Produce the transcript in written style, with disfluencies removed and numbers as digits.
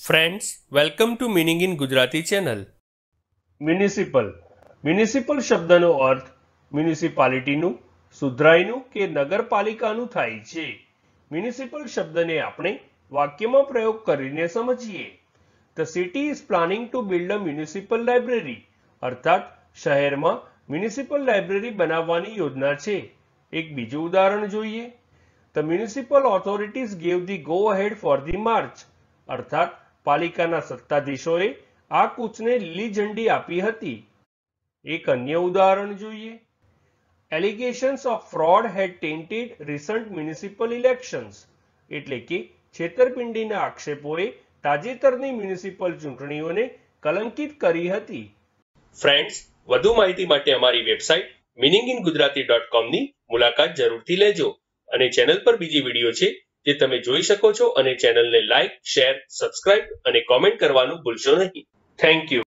Friends, welcome to meaning in Gujarati channel. Municipal શબ્દનો અર્થ મ્યુનિસિપાલિટીનું, સુધરાઈનું કે નગરપાલિકાનું થાય છે. મ્યુનિસિપલ શબ્દને આપણે વાક્યમાં પ્રયોગ કરીને સમજીએ. The city is planning to build a municipal library. અર્થાત શહેરમાં મ્યુનિસિપલ લાઇબ્રેરી બનાવવાની યોજના છે. એક બીજું ઉદાહરણ જોઈએ. The municipal authorities gave the go ahead for the march. અર્થાત પાલિકાના સત્તાધીશોએ આ કૂચને લીલી ઝંડી આપી હતી. એક અન્ય ઉદાહરણ જોઈએ. Allegations of fraud had tainted recent municipal elections. એટલે કે છેતરપિંડીના આક્ષેપોએ તાજેતરની મ્યુનિસિપલ ચૂંટણીઓને કલંકિત કરી હતી. ફ્રેન્ડ્સ, વધુ માહિતી માટે અમારી વેબસાઇટ meaninginggujarati.com ની મુલાકાત જરૂરથી લેજો. અને ચેનલ પર બીજી વિડીયો છે જે તમે જોઈ શકો છો, અને ચેનલને લાઇક, શેર, સબસ્ક્રાઇબ અને કોમેન્ટ કરવાનું ભૂલશો નહીં. Thank you.